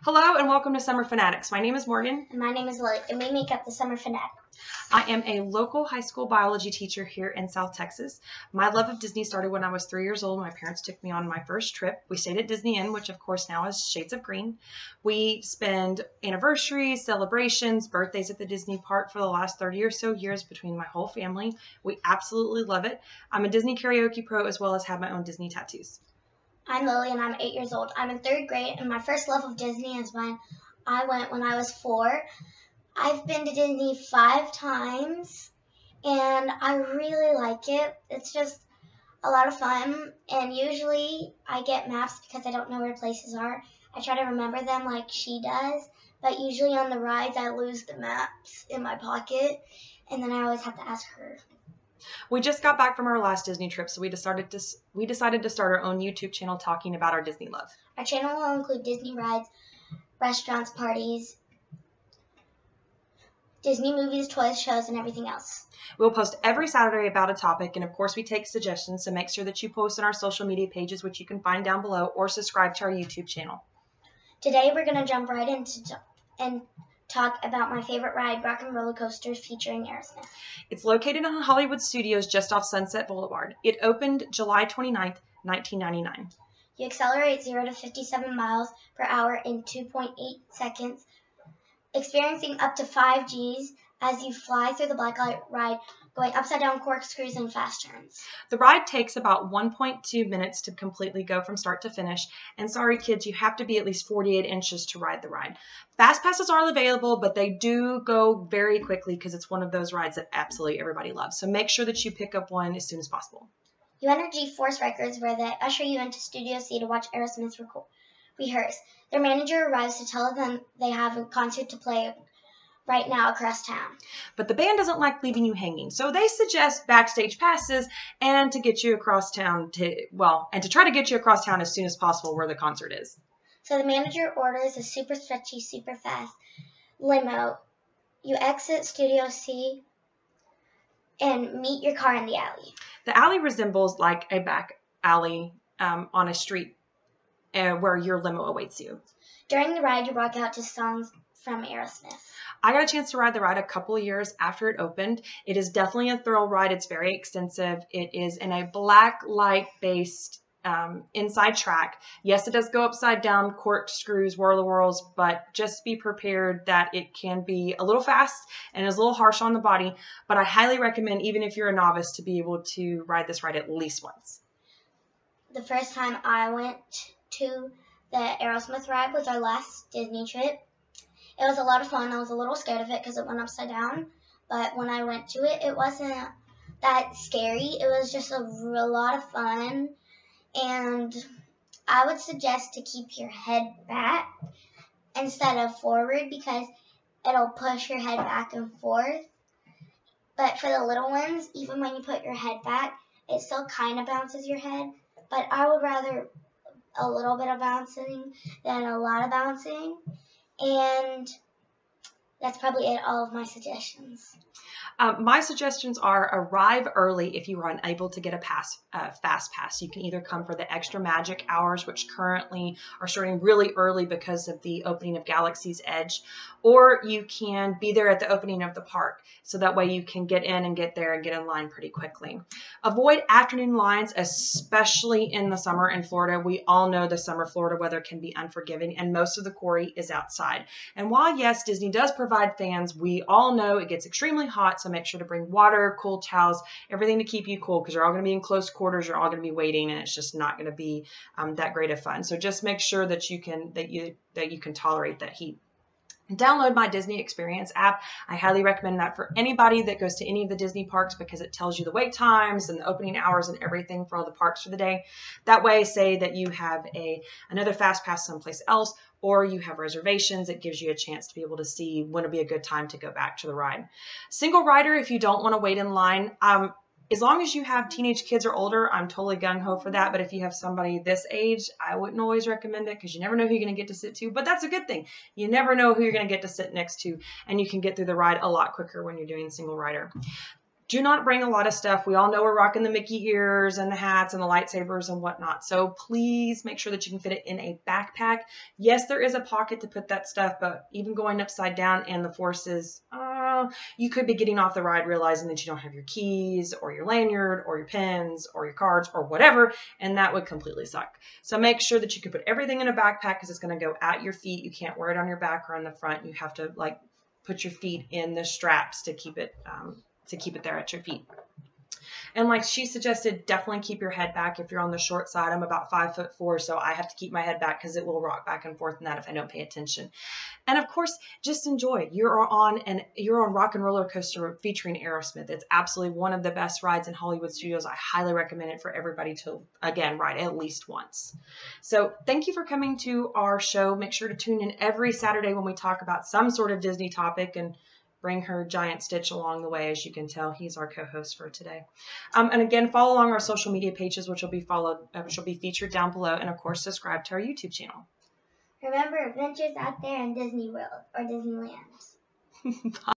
Hello and welcome to Summer Fanatics. My name is Morgan. And my name is Lily, and we make up the Summer Fanatics. I am a local high school biology teacher here in South Texas. My love of Disney started when I was 3 years old. My parents took me on my first trip. We stayed at Disney Inn, which of course now is shades of green. We spend anniversaries, celebrations, birthdays at the Disney park for the last 30 or so years between my whole family. We absolutely love it. I'm a Disney karaoke pro as well as have my own Disney tattoos. I'm Lily, and I'm 8 years old. I'm in 3rd grade, and my first love of Disney is when I went when I was 4. I've been to Disney 5 times, and I really like it. It's just a lot of fun, and usually I get maps because I don't know where places are. I try to remember them like she does, but usually on the rides I lose the maps in my pocket, and then I always have to ask her. We just got back from our last Disney trip, so we decided to start our own YouTube channel talking about our Disney love. Our channel will include Disney rides, restaurants, parties, Disney movies, toys, shows, and everything else. We'll post every Saturday about a topic, and of course we take suggestions, so make sure that you post on our social media pages, which you can find down below, or subscribe to our YouTube channel. Today we're going to jump right into and talk about my favorite ride, Rock and Roller Coaster, featuring Aerosmith. It's located on Hollywood Studios just off Sunset Boulevard. It opened July 29th, 1999. You accelerate 0 to 57 miles per hour in 2.8 seconds, experiencing up to 5 Gs as you fly through the blacklight ride, going upside-down corkscrews and fast turns. The ride takes about 1.2 minutes to completely go from start to finish. And sorry, kids, you have to be at least 48 inches to ride the ride. Fast passes are available, but they do go very quickly because it's one of those rides that absolutely everybody loves. So make sure that you pick up one as soon as possible. You enter G-Force Records, where they usher you into Studio C to watch Aerosmith rehearse. Their manager arrives to tell them they have a concert to play right now across town. But the band doesn't like leaving you hanging, so they suggest backstage passes and to get you across town and to try to get you across town as soon as possible where the concert is. So the manager orders a super stretchy, super fast limo. You exit Studio C and meet your car in the alley. The alley resembles like a back alley on a street where your limo awaits you. During the ride, you rock out to songs from Aerosmith. I got a chance to ride the ride a couple of years after it opened. It is definitely a thrill ride. It's very extensive. It is in a black light based inside track. Yes, it does go upside down, corkscrews, whirl-a-whirls, but just be prepared that it can be a little fast and is a little harsh on the body. But I highly recommend, even if you're a novice, to be able to ride this ride at least once. The first time I went to the Aerosmith ride was our last Disney trip. It was a lot of fun. I was a little scared of it because it went upside down, but when I went to it, it wasn't that scary. It was just a lot of fun, and I would suggest to keep your head back instead of forward because it'll push your head back and forth. But for the little ones, even when you put your head back, it still kind of bounces your head, but I would rather a little bit of bouncing than a lot of bouncing. And that's probably it, all of my suggestions. My suggestions are arrive early if you are unable to get a fast pass. You can either come for the extra magic hours, which currently are starting really early because of the opening of Galaxy's Edge, or you can be there at the opening of the park. So that way you can get in and get there and get in line pretty quickly. Avoid afternoon lines, especially in the summer in Florida. We all know the summer Florida weather can be unforgiving, and most of the quarry is outside. And while, yes, Disney does provide fans, we all know it gets extremely hot. So make sure to bring water, cool towels, everything to keep you cool because you're all going to be in close quarters. You're all going to be waiting, and it's just not going to be that great of fun. So just make sure that you can tolerate that heat. Download my Disney Experience app. I highly recommend that for anybody that goes to any of the Disney parks because it tells you the wait times and the opening hours and everything for all the parks for the day. That way, say that you have another fast pass someplace else or you have reservations, it gives you a chance to be able to see when would be a good time to go back to the ride. Single rider, if you don't want to wait in line, as long as you have teenage kids or older, I'm totally gung-ho for that. But if you have somebody this age, I wouldn't always recommend it because you never know who you're going to get to sit to. But that's a good thing. You never know who you're going to get to sit next to, and you can get through the ride a lot quicker when you're doing single rider. Do not bring a lot of stuff. We all know we're rocking the Mickey ears and the hats and the lightsabers and whatnot. So please make sure that you can fit it in a backpack. Yes, there is a pocket to put that stuff, but even going upside down and the forces, you could be getting off the ride realizing that you don't have your keys or your lanyard or your pens or your cards or whatever, and that would completely suck. So make sure that you can put everything in a backpack because it's going to go at your feet. You can't wear it on your back or on the front. You have to like put your feet in the straps to keep it there at your feet. And like she suggested, definitely keep your head back if you're on the short side. I'm about 5'4", so I have to keep my head back because it will rock back and forth in that if I don't pay attention. And of course, just enjoy. You're on Rock and Roller Coaster featuring Aerosmith. It's absolutely one of the best rides in Hollywood Studios. I highly recommend it for everybody to, again, ride at least once. So thank you for coming to our show. Make sure to tune in every Saturday when we talk about some sort of Disney topic and bring her Giant Stitch along the way. As you can tell, he's our co-host for today. And again, follow along our social media pages, which will be featured down below, and of course, subscribe to our YouTube channel. Remember, adventures out there in Disney World or Disneyland. Bye.